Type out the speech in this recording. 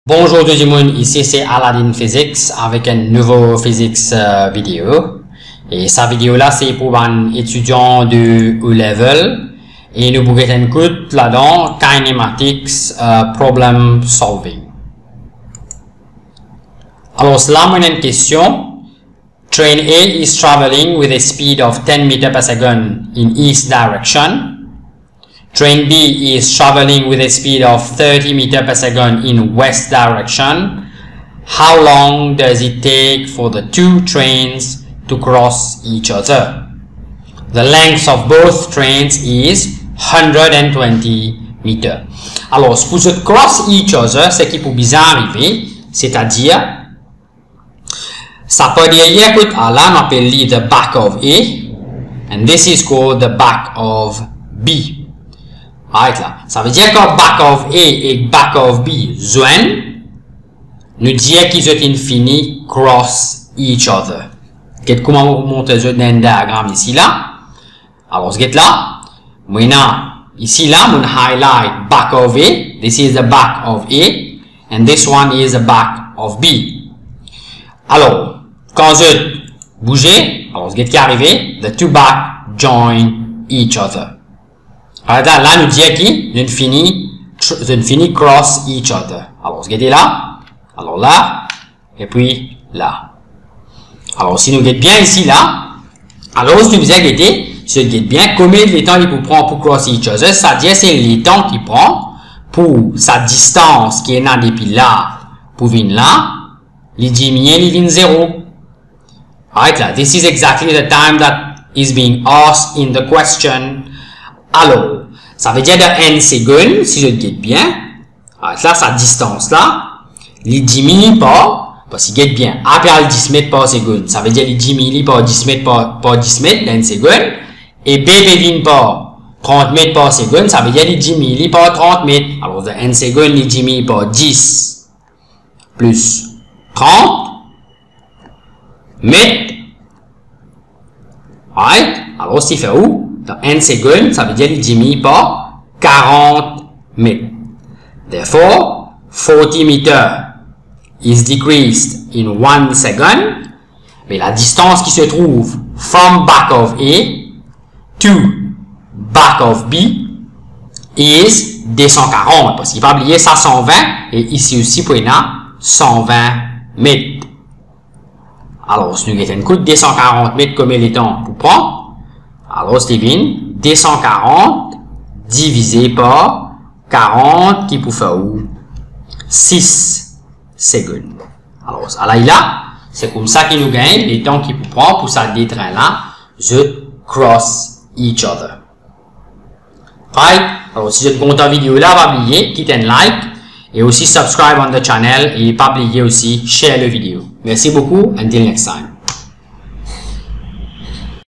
Bonjour tout le monde, ici c'est Aladdin Physics avec un nouveau physics vidéo. Et sa vidéo là c'est pour un étudiant de O-Level et nous pourrons écouter là-dedans kinematics problem solving. Alors là on a une question. Train A is traveling with a speed of 10 meters per second in east direction. Train B is traveling with a speed of 30 meters per second in west direction. How long does it take for the two trains to cross each other? The length of both trains is 120 meters. Alors, pour se cross each other, ce qui peut bien arriver, c'est-à-dire, ça peut dire, écoute, là, on appelle the back of A, and this is called the back of B. Right là. Ça veut dire que back of A et back of B joignent, nous dire qu'ils ont infini cross each other. Comment vous montrez dans un diagramme ici là? Alors, c'est là. Maintenant, ici là, on highlight back of A. This is the back of A. And this one is the back of B. Alors, quand je bouge, alors, ce qui est arrivé, the two back join each other. Alors là, nous dit qui infini cross each other. Alors, ce qui est là, alors là, et puis là. Alors, si nous guettons bien ici, là, alors, si nous disons si nous guettons bien, combien de temps il peut prendre pour cross each other, c'est-à-dire c'est le temps qu'il prend pour sa distance qui est là depuis là, pour venir là, il diminue, il vient 0. Right là, this is exactly the time that is being asked in the question. Alors, ça veut dire de n secondes, si je le guette bien, là, sa distance là, il diminue pas, parce qu'il guette bien, après il 10 mètres par seconde, ça veut dire il diminue par 10 mètres par 10 mètres d'un seconde, et b devine par 30 mètres par seconde, ça veut dire il diminue par 30 mètres, alors de n secondes, il diminue par 10, plus 30 mètres, right, alors c'est fait où? Dans n secondes, ça veut dire qu'il diminue par 40 mètres. Therefore, 40 meters is decreased in 1 second. Mais la distance qui se trouve from back of A to back of B is 240. Parce qu'il va oublier ça 120 et ici aussi pour 120 mètres. Alors, si nous avons un coup de 240 mètres, combien de temps pour prendre? Alors, Steven, 240 divisé par 40 qui peut faire où? 6 secondes. Alors, là, c'est comme ça qu'il nous gagne les temps qu'il peut prendre pour ça des trains là, je cross each other. Right? Alors, si vous êtes content de la vidéo là, pas oublier, quittez un like et aussi subscribe on the channel et pas oublier aussi share la vidéo. Merci beaucoup, until next time.